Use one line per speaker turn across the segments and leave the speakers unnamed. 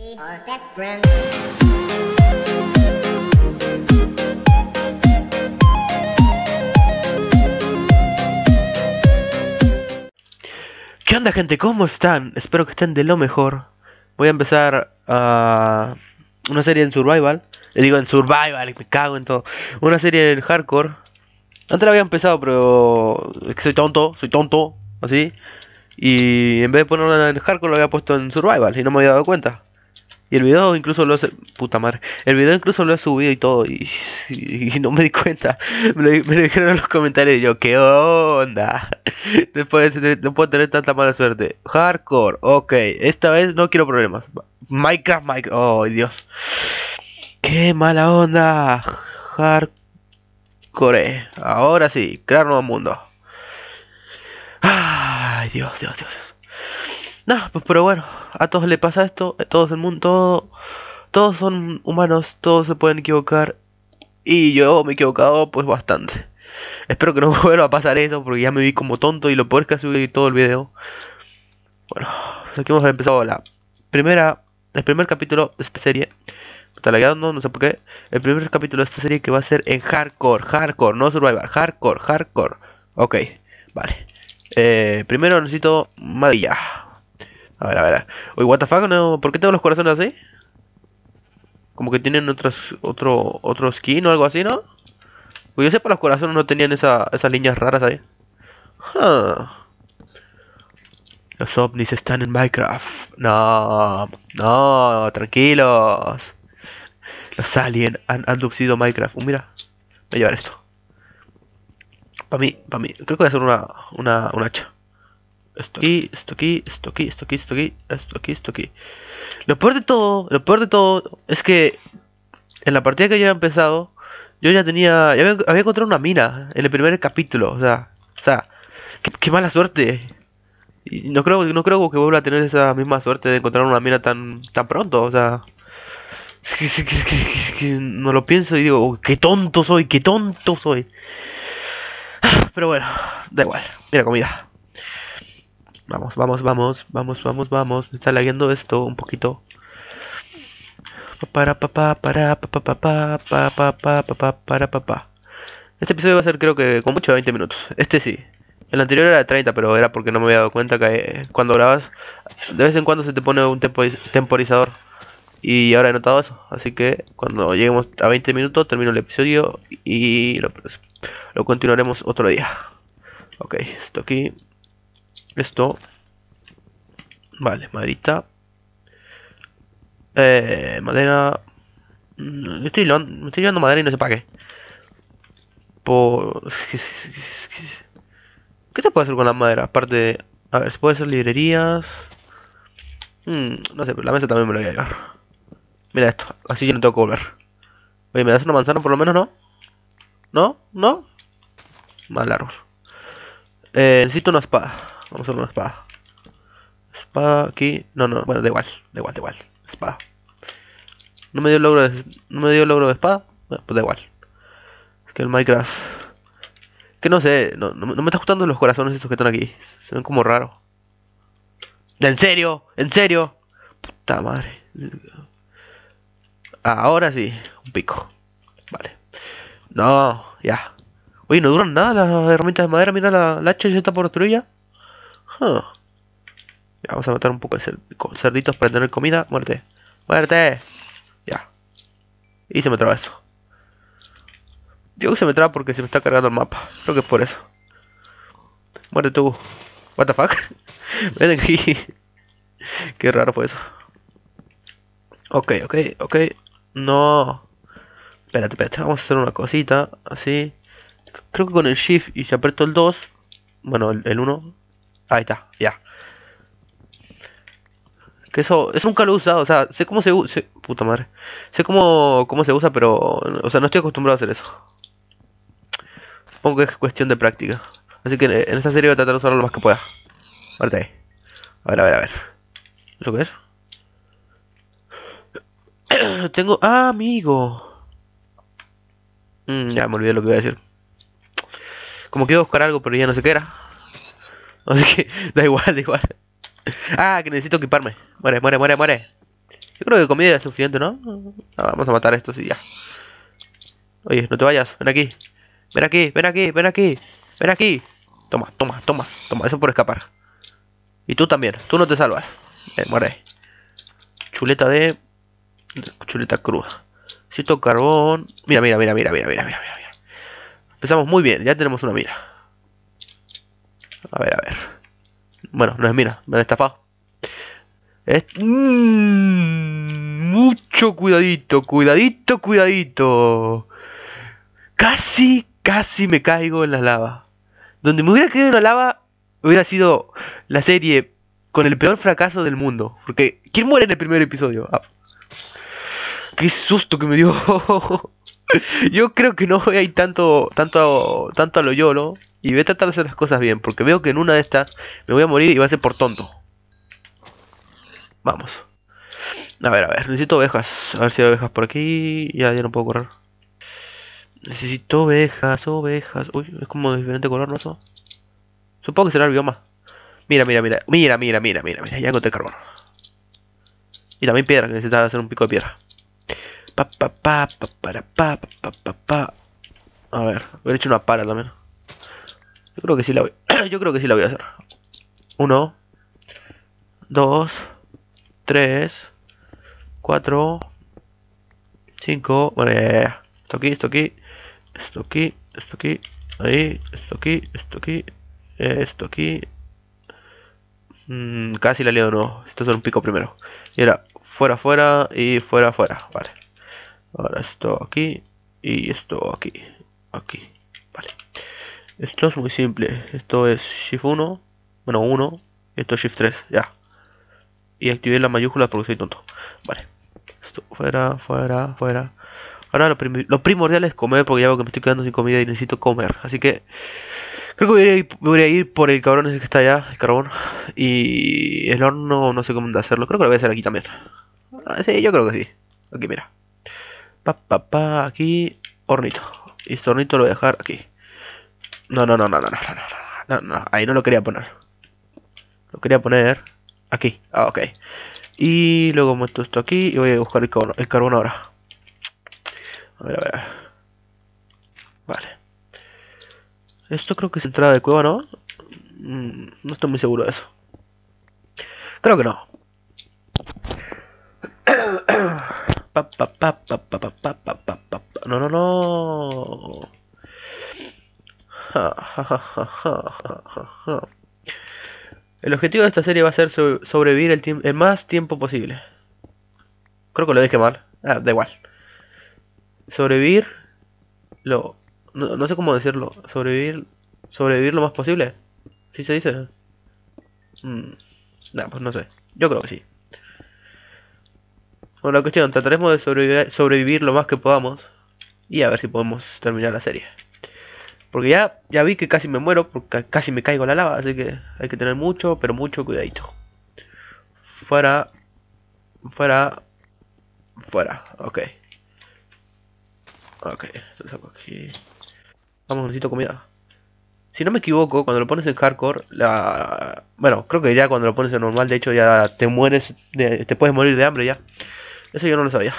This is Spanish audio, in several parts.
Our best friend.
¿Qué onda, gente? ¿Cómo están? Espero que estén de lo mejor. Voy a empezar una serie en Survival. Le digo en Survival, me cago en todo. Una serie en Hardcore. Antes la había empezado, pero es que soy tonto, así. Y en vez de ponerla en Hardcore, lo había puesto en Survival y no me había dado cuenta. Y el video incluso lo he... Puta madre. El video incluso lo he subido y todo. Y no me di cuenta. Me lo dijeron en los comentarios y yo, ¿qué onda? No puedo tener tanta mala suerte. Hardcore, ok. Esta vez no quiero problemas. Minecraft. Oh, Dios. Qué mala onda. Hardcore. Ahora sí, crear nuevo mundo. Ay, Dios. No, pues pero bueno, a todos le pasa esto, a todos el mundo, todos son humanos, todos se pueden equivocar y yo me he equivocado pues bastante. Espero que no vuelva a pasar eso porque ya me vi como tonto y lo peor es que subí todo el video. Bueno, aquí hemos empezado el primer capítulo de esta serie. Está lagueando, no sé por qué. El primer capítulo de esta serie que va a ser en hardcore, no survival, hardcore. Ok, vale. Primero necesito madilla. A ver. Oye, what the fuck, no, ¿por qué tengo los corazones así? Como que tienen otro skin o algo así, ¿no? Pues yo sepa, los corazones no tenían esas líneas raras ahí. Huh. Los ovnis están en Minecraft. No, tranquilos. Los aliens han abducido Minecraft. Mira, voy a llevar esto. Para mí. Creo que voy a hacer una hacha. Esto aquí. Lo peor de todo es que en la partida que yo había empezado, yo ya había encontrado una mina en el primer capítulo, o sea, qué mala suerte. Y no creo que vuelva a tener esa misma suerte de encontrar una mina tan pronto, o sea, es que no lo pienso y digo, "Oh, qué tonto soy. Pero bueno, da igual, mira comida. Vamos. Me está lagueando esto un poquito. Este episodio va a ser, creo que con mucho 20 minutos. Este sí. El anterior era de 30, pero era porque no me había dado cuenta que cuando grabas, de vez en cuando se te pone un temporizador. Y ahora he notado eso. Así que cuando lleguemos a 20 minutos, termino el episodio y lo continuaremos otro día. Ok, esto aquí. Esto. Vale, maderita. Madera. Me estoy llevando madera y no sé para qué. ¿Qué se puede hacer con la madera? Aparte de... A ver, se puede hacer librerías. No sé, pero la mesa también me la voy a llevar. Mira esto, así yo no tengo que volver. Oye, ¿me das una manzana por lo menos, no? ¿No? Mal árbol. Necesito una espada. Vamos a hacer una espada. Espada aquí. No, bueno, da igual. Espada. No me dio logro de espada. Bueno, pues da igual. Es que el Minecraft. Que no sé, no me está gustando los corazones estos que están aquí. Se ven como raros. ¿En serio? Puta madre. Ahora sí, un pico. Vale. No, ya. Oye, no duran nada las herramientas de madera. Mira, la hacha ya está por destruida. Huh. Ya, vamos a matar un poco de cerditos para tener comida. Muerte. Ya. Y se me traba eso. Digo que se me traba porque se me está cargando el mapa. Creo que es por eso. Muerte tú. What the fuck. Ven aquí. Qué raro fue eso. Ok. No. Espérate. Vamos a hacer una cosita. Así. Creo que con el shift y si aprieto el 2. Bueno, el 1. Ahí está, ya. Que eso nunca lo he usado. O sea, sé cómo se usa. Puta madre. Sé cómo se usa, pero... O sea, no estoy acostumbrado a hacer eso. Supongo que es cuestión de práctica. Así que en esta serie voy a tratar de usarlo lo más que pueda. Muerte ahí. A ver. ¿Eso qué es? Tengo... ¡Ah, amigo! Ya me olvidé lo que iba a decir. Como que iba a buscar algo, pero ya no sé qué era. Así que da igual. Ah, que necesito equiparme. Muere. Yo creo que comida es suficiente, ¿no? Vamos a matar a estos y ya. Oye, no te vayas, ven aquí. Ven aquí, ven aquí, ven aquí. Ven aquí. Toma, toma, toma, toma, eso por escapar. Y tú también, tú no te salvas. Muere ahí. Chuleta de... Chuleta cruda. Necesito carbón. Mira, mira, mira, mira, mira, mira, mira, mira. Empezamos muy bien, ya tenemos una mira. A ver, a ver. Bueno, no es mina, me han estafado. Mucho cuidadito, cuidadito, cuidadito. Casi, casi me caigo en la lava. Donde me hubiera caído en la lava hubiera sido la serie con el peor fracaso del mundo. Porque, ¿quién muere en el primer episodio? Ah, qué susto que me dio. Yo creo que no voy a ir tanto a lo YOLO. Y voy a tratar de hacer las cosas bien. Porque veo que en una de estas me voy a morir y va a ser por tonto. Vamos. A ver, necesito ovejas. A ver si hay ovejas por aquí. Ya no puedo correr. Necesito ovejas, ovejas. Uy, es como de diferente color, ¿no? Eso. Supongo que será el bioma. Mira, mira, mira. Mira, mira, mira, mira, mira. Ya encontré carbón. Y también piedra, que necesitaba hacer un pico de piedra. A ver, hubiera hecho una pala también. Yo creo que sí la voy. Yo creo que sí la voy a hacer. 1, 2, 3, 4, 5. Bueno, ya. Esto aquí, esto aquí. Esto aquí, esto aquí. Ahí, esto aquí, esto aquí. Esto aquí. Casi la leo, no. Esto es un pico primero. Y ahora, fuera, fuera y fuera, fuera. Vale. Ahora esto aquí y esto aquí. Aquí. Vale. Esto es muy simple. Esto es Shift 1. Bueno, 1. Esto es Shift 3. Ya. Y activé la mayúscula porque soy tonto. Vale. Esto fuera, fuera, fuera. Ahora lo primordial es comer porque ya veo que me estoy quedando sin comida y necesito comer. Así que creo que voy a ir por el cabrón ese que está allá, el carbón. Y el horno no sé cómo hacerlo. Creo que lo voy a hacer aquí también. Sí, yo creo que sí. Aquí, mira. Aquí, hornito. Y este hornito lo voy a dejar aquí. No, no, no, no, no, no, no, no, no, no, ahí no lo quería poner. Lo quería poner aquí. Ah, ok. Y luego meto esto aquí y voy a buscar el carbón ahora. A ver, a ver. Vale. Esto creo que es entrada de cueva, ¿no? No estoy muy seguro de eso. Creo que no. No, no, no. El objetivo de esta serie va a ser sobrevivir el más tiempo posible. Creo que lo dije mal. Ah, da igual. Sobrevivir no sé cómo decirlo. Sobrevivir lo más posible. ¿Sí se dice? Nah, pues no sé. Yo creo que sí. Bueno, la cuestión, trataremos de sobrevivir lo más que podamos. Y a ver si podemos terminar la serie. Porque ya vi que casi me muero, porque casi me caigo a la lava, así que hay que tener mucho, pero mucho cuidadito. Fuera, fuera, fuera, ok. Ok, lo saco aquí. Vamos, necesito comida. Si no me equivoco, cuando lo pones en hardcore, bueno, creo que ya cuando lo pones en normal, de hecho ya te mueres, te puedes morir de hambre ya. Eso yo no lo sabía.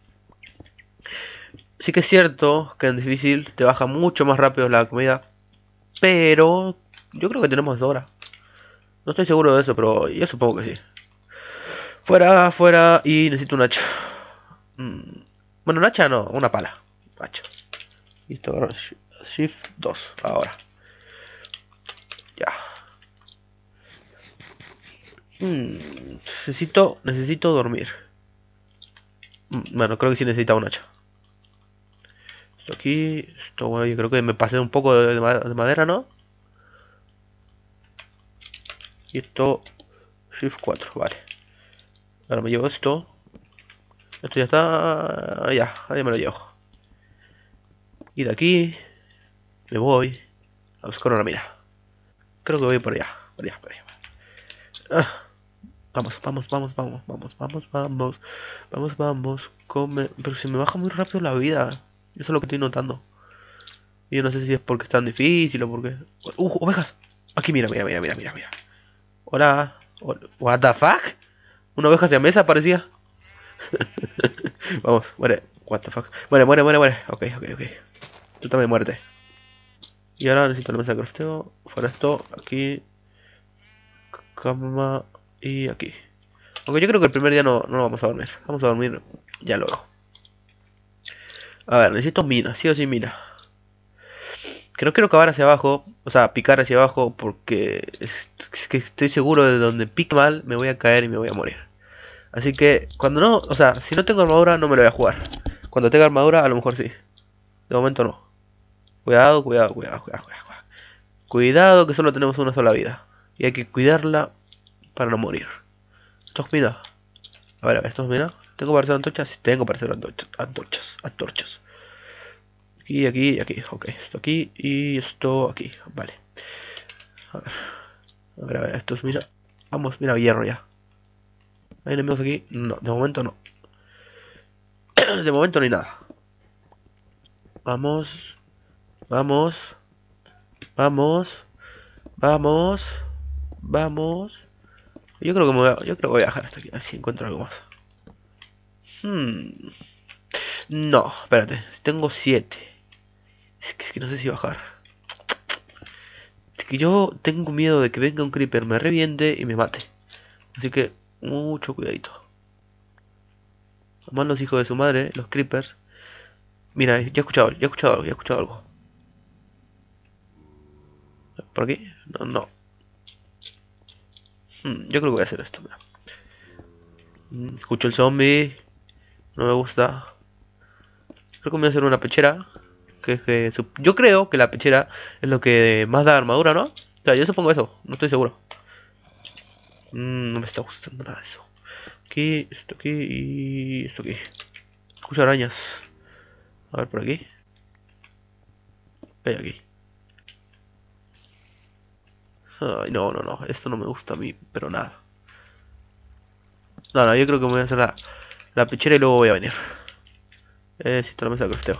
Sí que es cierto que en difícil te baja mucho más rápido la comida. Pero yo creo que tenemos sobra. No estoy seguro de eso, pero yo supongo que sí. Fuera, fuera y necesito un hacha. Bueno, un hacha no, una pala. Hacha. Listo, Shift 2, ahora. Ya. Necesito dormir. Bueno, creo que sí necesita un hacha. Esto aquí, esto bueno, yo creo que me pasé un poco de madera, ¿no? Y esto, Shift 4, vale. Ahora me llevo esto. Esto ya está, ya, ahí me lo llevo. Y de aquí me voy a buscar una mina. Creo que voy por allá, por allá, por allá. Vamos, vamos, vamos, vamos, vamos, vamos, vamos, vamos, vamos, come. Pero se me baja muy rápido la vida. Eso es lo que estoy notando. Y yo no sé si es porque es tan difícil o porque... ovejas. Aquí, mira, mira, mira, mira, mira, mira. Hola. What the fuck? Una oveja siamesa parecía. Vamos, muere. What the fuck. Muere, muere, muere, muere. Ok, ok, ok. Tú también muérete. Y ahora necesito la mesa de crafteo. Fuera esto, aquí. Cama y aquí. Aunque yo creo que el primer día no vamos a dormir. Vamos a dormir ya luego. A ver, necesito mina, sí o sí mina. Que no quiero cavar hacia abajo, o sea, picar hacia abajo porque es que estoy seguro de donde pique mal me voy a caer y me voy a morir. Así que cuando no, o sea, si no tengo armadura no me lo voy a jugar. Cuando tenga armadura a lo mejor sí. De momento no. Cuidado, cuidado, cuidado, cuidado, cuidado. Cuidado que solo tenemos una sola vida. Y hay que cuidarla para no morir. Esto es mina. A ver, esto es mina. ¿Tengo para hacer antorchas? Sí, tengo para hacer antorchas. Antorchas, antorchas. Aquí, aquí y aquí. Ok, esto aquí y esto aquí. Vale. A ver. A ver, a ver, esto es mina. Vamos, mira, hierro ya. ¿Hay enemigos aquí? No, de momento no. De momento no hay nada. Vamos. Vamos. Vamos. Vamos. Vamos. Yo creo que yo creo que voy a dejar hasta aquí. A ver si encuentro algo más. No, espérate. Tengo 7. Es que no sé si bajar. Es que yo tengo miedo de que venga un creeper, me reviente y me mate. Así que mucho cuidadito. Además los hijos de su madre, los creepers. Mira, ya he escuchado, ya he escuchado algo, ya he escuchado algo. ¿Por aquí? No, no. Yo creo que voy a hacer esto, mira. Escucho el zombie. No me gusta. Creo que me voy a hacer una pechera. Yo creo que la pechera es lo que más da armadura, ¿no? O sea, yo supongo eso, no estoy seguro. No me está gustando nada eso. Aquí, esto aquí y esto aquí. Escucho arañas. A ver por aquí. ¿Qué hay aquí? Ay, no, no, no. Esto no me gusta a mí, pero nada. No, no, yo creo que me voy a hacer la pechera y luego voy a venir. Necesito la mesa de crosteo.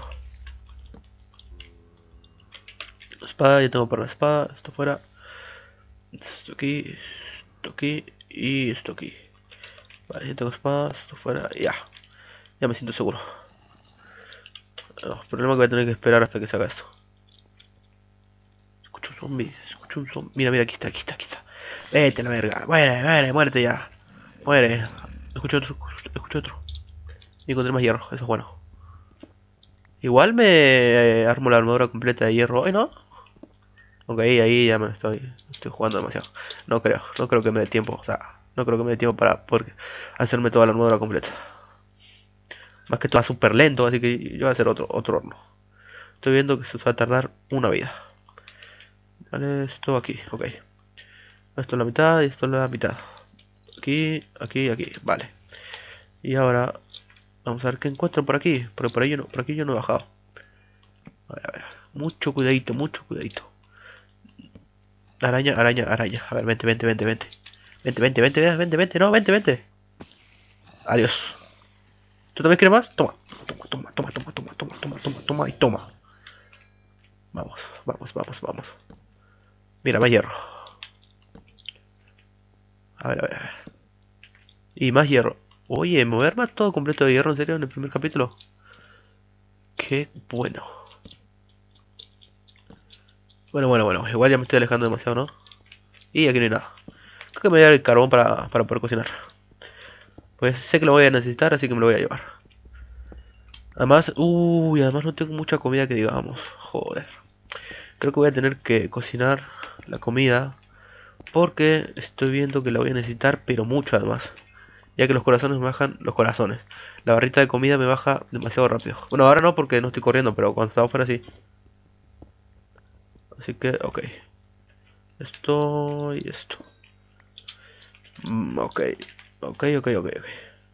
La espada, ya tengo para la espada. Esto fuera. Esto aquí y esto aquí. Vale, ya tengo espada. Esto fuera. Ya. Ya me siento seguro. No, el problema es que voy a tener que esperar hasta que se haga esto. Escucho un zombie. Escucho un zombie. Mira, mira, aquí está, aquí está, aquí está. Vete a la verga. Muere, muere, muérete ya. Muere. Escucho otro, escucho otro. Y encontré más hierro, eso es bueno. Igual me armo la armadura completa de hierro hoy, ¿no? Ok, ahí ya me estoy jugando demasiado. No creo que me dé tiempo, o sea, no creo que me dé tiempo para poder hacerme toda la armadura completa. Más que todo va súper lento, así que yo voy a hacer otro horno. Estoy viendo que se va a tardar una vida. Vale, esto aquí, ok. Esto es la mitad y esto es la mitad. Aquí, aquí, aquí, vale. Y ahora vamos a ver qué encuentro por aquí. Porque por aquí yo no he bajado. A ver, a ver. Mucho cuidadito, mucho cuidadito. Araña, araña, araña. A ver, vente, vente, vente, vente. Vente, vente, vente, vente, vente, no, vente, vente. Adiós. ¿Tú también quieres más? Toma. Toma, toma, toma, toma, toma, toma, toma, toma, toma y toma. Vamos, vamos, vamos, vamos. Mira, más hierro. A ver, a ver, a ver. Y más hierro. Oye, ¿me voy a armar todo completo de hierro en serio en el primer capítulo? Qué bueno. Bueno, bueno, bueno. Igual ya me estoy alejando demasiado, ¿no? Y aquí no hay nada. Creo que me voy a dar el carbón para poder cocinar. Pues sé que lo voy a necesitar, así que me lo voy a llevar. Además, además no tengo mucha comida que digamos. Joder. Creo que voy a tener que cocinar la comida. Porque estoy viendo que la voy a necesitar, pero mucho además. Ya que los corazones me bajan, los corazones. La barrita de comida me baja demasiado rápido. Bueno, ahora no porque no estoy corriendo, pero cuando estaba fuera sí. Así que, ok. Esto y esto. Ok. Ok, ok, ok, ok.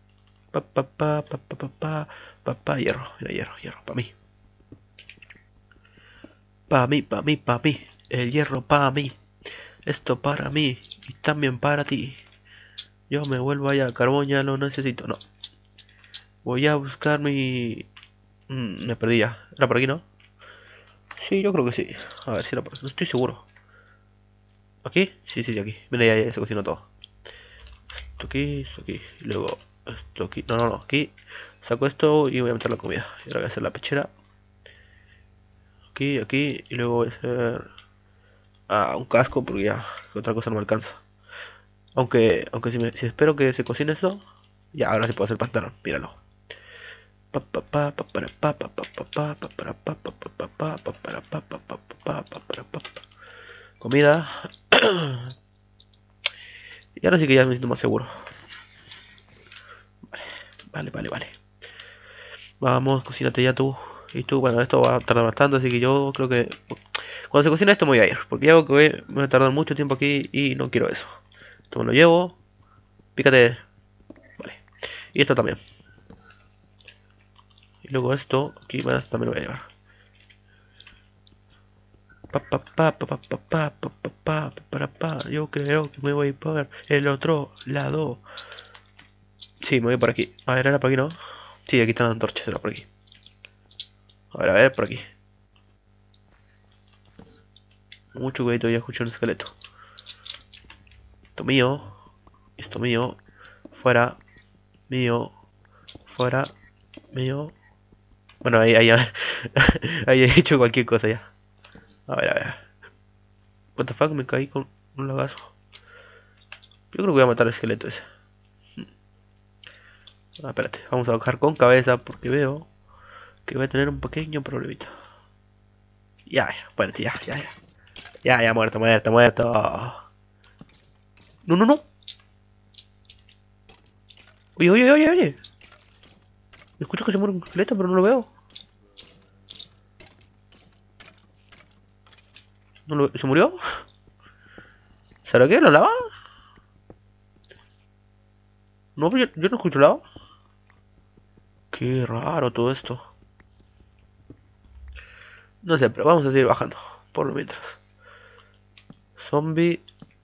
Hierro. Mira, hierro, hierro. Para mí. Para mí, para mí, para mí. El hierro para mí. Esto para mí. Y también para ti. Yo me vuelvo allá. Carbón ya lo necesito. No. Voy a buscar mi... me perdí ya. ¿Era por aquí, no? Sí, yo creo que sí. A ver si era por aquí. No estoy seguro. ¿Aquí? Sí, sí, aquí. Mira, ya se cocinó todo. Esto aquí, esto aquí. Y luego Esto aquí. No, no, no. Aquí saco esto y voy a meter la comida. Y ahora voy a hacer la pechera. Aquí, aquí. Y luego voy a hacer... Ah, un casco porque ya que otra cosa no me alcanza. Aunque si espero que se cocine esto, ya ahora sí puedo hacer pantalón, míralo. Comida. Y ahora sí que ya me siento más seguro. Vale, vale, vale. Vamos, cocínate ya tú. Y tú, bueno, esto va a tardar bastante, así que yo creo que cuando se cocine esto me voy a ir. Porque ya que me voy a tardar mucho tiempo aquí y no quiero eso. Esto me lo llevo. Pícate. Vale. Y esto también. Y luego esto, aquí bueno, esto también lo voy a llevar. Yo creo que me voy por el otro lado. Sí, me voy por aquí. A ver, era por aquí, ¿no? Sí, aquí están las antorchas, era por aquí. A ver, por aquí. Mucho cuidado, ya escucho un esqueleto. Esto mío. Esto mío. Fuera. Mío. Fuera. Mío. Bueno, ahí ya. Ahí he hecho cualquier cosa ya. A ver, a ver. What the fuck, me caí con un lagazo. Yo creo que voy a matar al esqueleto ese. Ah, espérate, vamos a bajar con cabeza porque veo que voy a tener un pequeño problemita. Ya, ya, bueno, ya, ya, ya. Ya, ya, muerto, muerto, muerto. No, no, no. Oye, oye, oye, oye. Escucho que se muere un esqueleto, pero no lo veo. ¿Se murió? ¿Será que lo lava? No, pues yo no escucho lava. Qué raro todo esto. No sé, pero vamos a seguir bajando. Por lo mientras. Zombie.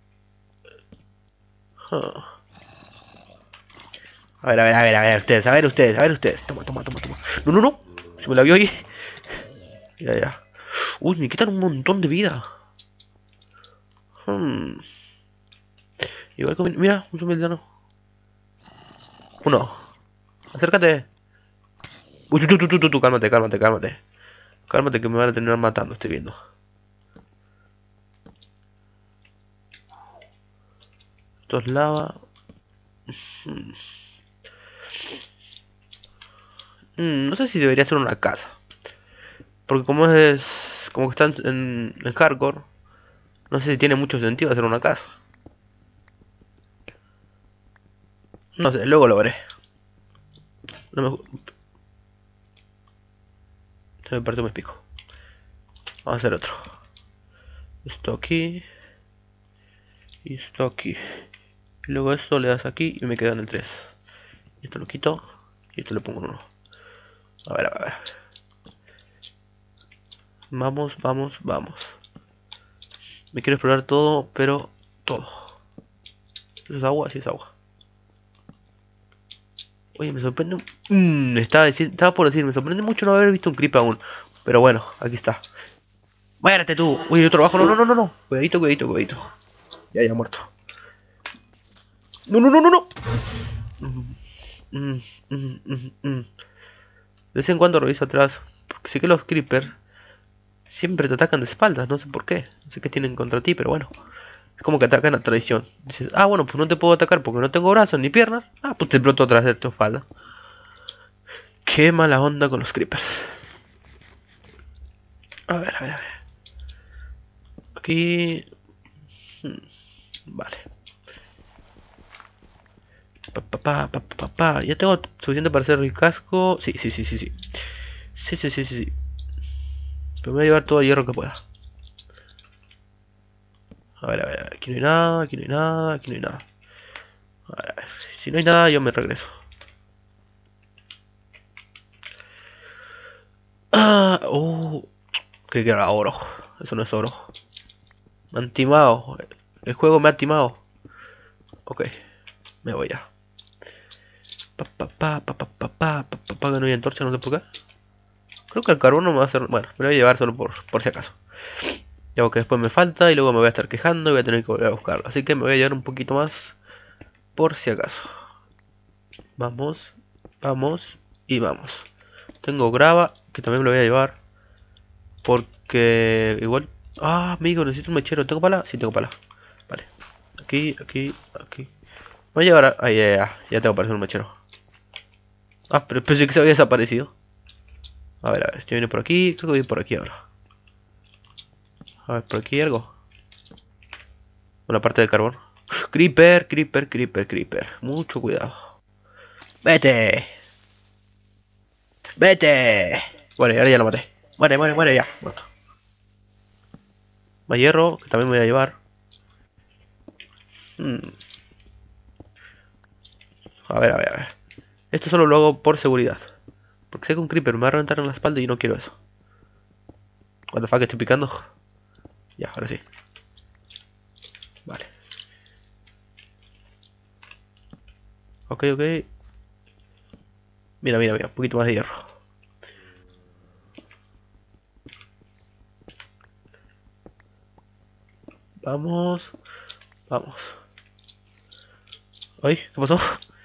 Huh. A ver, a ver, a ver, a ver, ustedes, a ver ustedes, a ver ustedes. Toma, toma, toma, toma. No, no, no. Se me la vio ahí. Ya, ya. Uy, me quitan un montón de vida. Igual que... Mira, un zombie aldeano. Uno. Acércate. Uy, tú, cálmate, cálmate, cálmate. Cálmate que me van a terminar matando, estoy viendo. Esto es lava. No sé si debería ser una casa. Porque como es... Como que están en hardcore. No sé si tiene mucho sentido hacer una casa. No sé, luego lo veré. No me... Se me partió mi pico. Vamos a hacer otro. Esto aquí. Y esto aquí. Y luego esto le das aquí y me quedan el 3. Y esto lo quito. Y esto le pongo un 1. A ver, a ver, a ver. Vamos, vamos, vamos. Me quiero explorar todo, pero todo. ¿Eso es agua? Sí es agua. Oye, me sorprende... estaba por decir, me sorprende mucho no haber visto un creep aún. Pero bueno, aquí está. ¡Muérete tú! Uy, otro abajo. No, no, no, no, no. Cuidadito, cuidadito, cuidadito. Ya, ya muerto. No, no, no, no, no. De vez en cuando reviso atrás. Porque sé que los creepers siempre te atacan de espaldas. No sé por qué. No sé qué tienen contra ti, pero bueno. Es como que atacan a traición. Dices, ah, bueno, pues no te puedo atacar porque no tengo brazos ni piernas. Ah, pues te exploto atrás de tu espalda. Qué mala onda con los creepers. A ver, a ver, a ver. Aquí... Vale. Ya tengo suficiente para hacer el casco. Sí, sí, sí, sí, sí. Sí, sí, sí, sí, sí. Pero me voy a llevar todo el hierro que pueda. A ver, a ver, a ver. Aquí no hay nada, aquí no hay nada, aquí no hay nada. A ver. Si no hay nada, yo me regreso. Ah, creí que era oro. Eso no es oro. Me han timado. El juego me ha timado. Ok, me voy ya. Que no hay antorcha, no sé por qué. Creo que el carbono me va a hacer... Bueno, me lo voy a llevar solo por si acaso. Ya que después me falta y luego me voy a estar quejando y voy a tener que volver a buscarlo. Así que me voy a llevar un poquito más por si acaso. Vamos, vamos y vamos. Tengo grava, que también me lo voy a llevar. Porque igual... Ah, amigo, necesito un mechero. ¿Tengo pala? Sí, tengo pala. Vale. Aquí, aquí, aquí. Voy a llevar a... Ahí, ya tengo para hacer un mechero. Ah, pero pensé que se había desaparecido. A ver, estoy viendo por aquí. Creo que voy por aquí ahora. A ver, por aquí hay algo. Una parte de carbón. Creeper, creeper, creeper, creeper. Mucho cuidado. ¡Vete! ¡Vete! Bueno, ahora ya lo maté. Muere, muere, muere ya. Muerto. Más hierro, que también me voy a llevar. A ver, a ver, a ver. Esto solo lo hago por seguridad. Porque sé que un creeper me va a reventar en la espalda y no quiero eso. What the fuck, estoy picando. Ya, ahora sí. Vale. Ok, ok. Mira, mira, mira. Un poquito más de hierro. Vamos. Vamos. Ay, ¿qué pasó?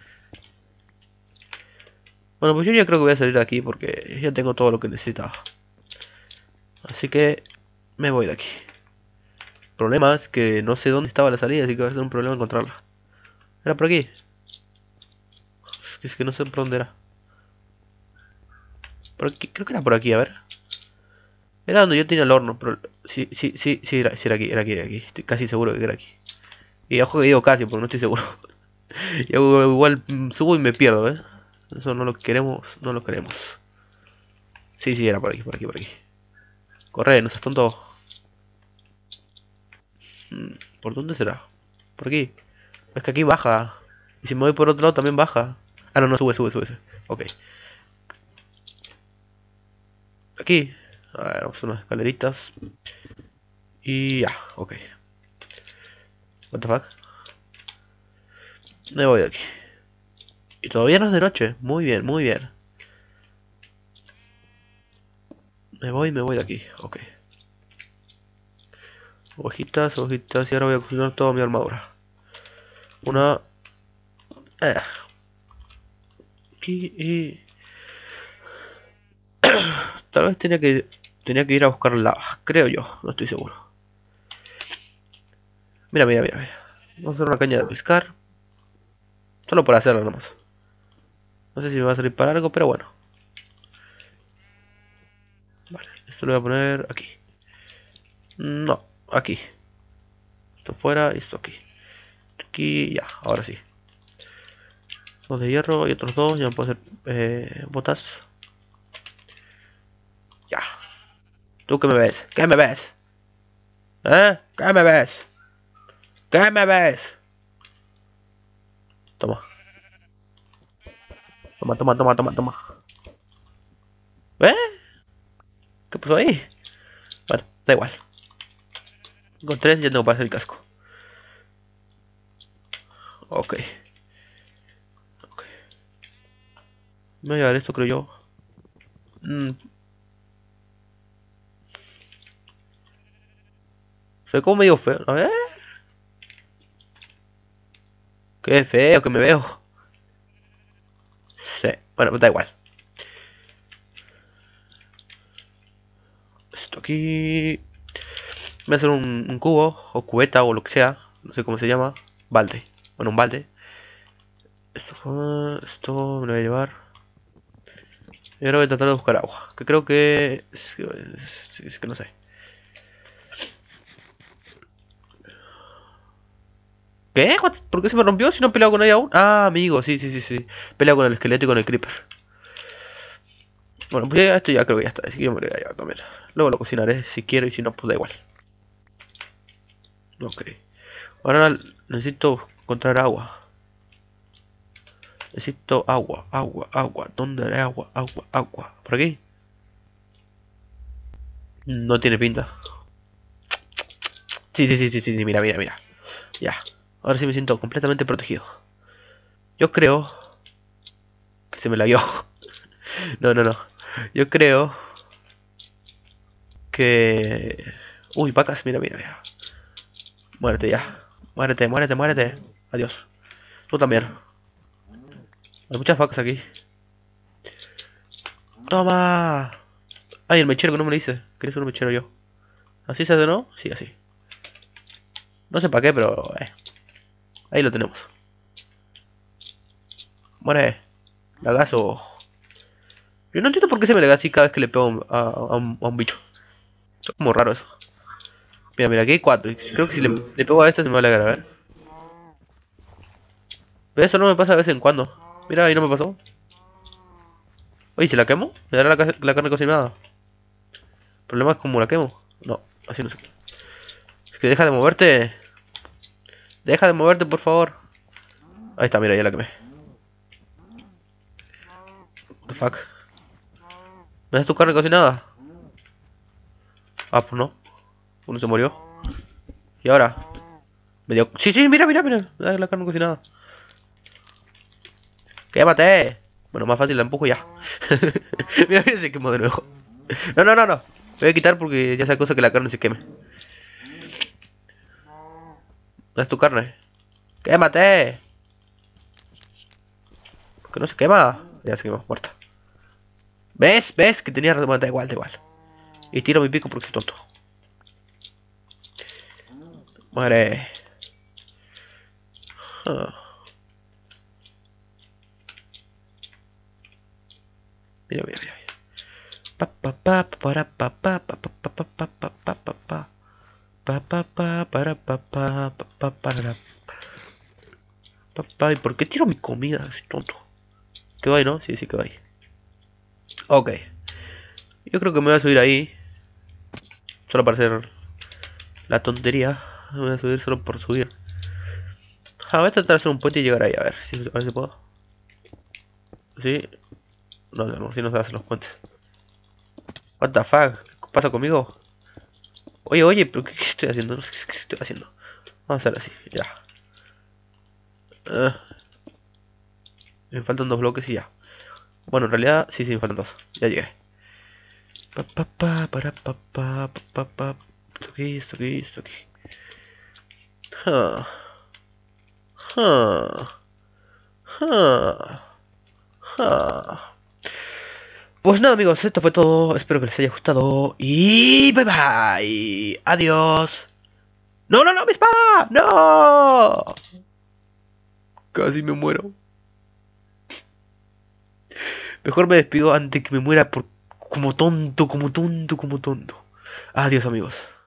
Bueno, pues yo ya creo que voy a salir de aquí porque ya tengo todo lo que necesitaba. Así que me voy de aquí. El problema es que no sé dónde estaba la salida, así que va a ser un problema encontrarla. ¿Era por aquí? Es que no sé por dónde era. Por aquí, creo que era por aquí, a ver. Era donde yo tenía el horno, pero sí, sí, sí, sí, era aquí, era aquí, era aquí. Estoy casi seguro que era aquí. Y ojo que digo casi, porque no estoy seguro. Yo igual subo y me pierdo, ¿eh? Eso no lo queremos, no lo queremos. Sí, sí, era por aquí, por aquí, por aquí. Corre, no seas tonto. ¿Por dónde será? Por aquí. Es que aquí baja. Y si me voy por otro lado también baja. Ah, no, no, sube, sube, sube, sube. Ok. Aquí. A ver, vamos a unas escaleritas. Y ya, ok. What the fuck. Me voy de aquí. Y todavía no es de noche. Muy bien, muy bien. Me voy de aquí. Ok. Hojitas, hojitas. Y ahora voy a cocinar toda mi armadura. Una... Aquí y... Tal vez tenía que ir a buscar lava. Creo yo. No estoy seguro. Mira, mira, mira, mira. Vamos a hacer una caña de pescar. Solo por hacerlo nomás. No sé si me va a salir para algo, pero bueno. Vale, esto lo voy a poner aquí. No, aquí. Esto fuera y esto aquí. Aquí, ya, ahora sí. Dos de hierro y otros dos. Ya me puedo hacer botas. Ya. ¿Tú qué me ves? ¿Qué me ves? ¿Eh? ¿Qué me ves? ¿Qué me ves? Toma. Toma, toma, toma, toma, toma. ¿Eh? ¿Qué pasó ahí? Bueno, da igual. Con tres ya tengo para hacer el casco. Ok. Ok. Me voy a llevar esto, creo yo. Se ve como medio feo. A ver. Qué feo que me veo. Sí. Bueno, da igual. Esto aquí. Voy a hacer un cubo o cubeta o lo que sea. No sé cómo se llama. Balde. Bueno, un balde. Esto me lo voy a llevar. Y ahora voy a tratar de buscar agua. Que creo que... Es que no sé. ¿Qué? ¿Por qué se me rompió si no he peleado con ella aún? Ah, amigo, sí, sí, sí, sí. Pelea con el esqueleto y con el creeper. Bueno, pues ya esto ya creo que ya está. Así que yo me lo voy a llevar también. Luego lo cocinaré si quiero y si no, pues da igual. Ok. Ahora necesito encontrar agua. Necesito agua, agua, agua. ¿Dónde hay agua, agua, agua? ¿Por aquí? No tiene pinta. Sí, sí, sí, sí, sí, mira, mira, mira. Ya. Ahora sí me siento completamente protegido. Yo creo que se me la dio. No, no, no. Yo creo que... Uy, vacas, mira, mira, mira. Muérete ya. Muérete, muérete, muérete. Adiós. Tú también. Hay muchas vacas aquí. ¡Toma! Ay, el mechero que no me lo hice. Quería ser un mechero yo. ¿Así se hace, no? Sí, así. No sé para qué, pero... ahí lo tenemos. Muere. Lagazo. Yo no entiendo por qué se me lega así cada vez que le pego a un bicho. Es como raro eso. Mira, mira, aquí hay 4. Creo que si le pego a este se me va a alegar, a ver. Pero eso no me pasa de vez en cuando. Mira, ahí no me pasó. Oye, ¿si la quemo? ¿Me dará la carne cocinada? El problema es cómo la quemo. No, así no sé. Es que deja de moverte. Deja de moverte, por favor. Ahí está, mira, ya la quemé. What the fuck. ¿Me das tu carne cocinada? Ah, pues no. Uno se murió. ¿Y ahora? Me dio... Sí, sí, mira, mira, mira. Me da la carne cocinada. ¡Quémate! Bueno, más fácil la empujo ya. Mira, mira, se quemó de nuevo. No, no, no, no. Me voy a quitar porque ya sea cosa que la carne se queme. ¿Dónde es tu carne? ¡Quémate! ¿Por qué no se quema? Ya se quemó, muerta. ¿Ves? ¿Ves? Que tenía... Bueno, da igual, da igual. Y tiro mi pico porque soy tonto. Muere. Ah. Mira, mira, mira. Pa pa pa para pa pa pa pa pa pa pa pa pa pa pa pa pa pa para pa pa pa pa para pa pa. ¿Y por qué tiro mi comida? Soy tonto. ¿Quedó ahí, no? Sí, sí quedó ahí. Ok. Yo creo que me voy a subir ahí. Solo para hacer la tontería. Me voy a subir solo por subir. Voy a tratar de hacer un puente y llegar ahí. A ver si puedo. ¿Sí? No, no, si no se hacen los puentes. What the fuck? ¿Qué pasa conmigo? Oye, oye, pero ¿qué estoy haciendo? No sé qué estoy haciendo. Vamos a hacer así, ya. Ah, me faltan 2 bloques y ya. Bueno, en realidad, sí, sí, me faltan 2. Ya llegué. Pa, pa, pa, para, pa, pa, pa, pa, pa. Esto aquí, esto aquí, esto aquí. Ah, ah, ah, ah. Pues nada, amigos, esto fue todo. Espero que les haya gustado. Y bye bye. Adiós. ¡No, no, no! ¡Mi espada! ¡No! Casi me muero. Mejor me despido antes que me muera por... como tonto, como tonto, como tonto. Adiós, amigos.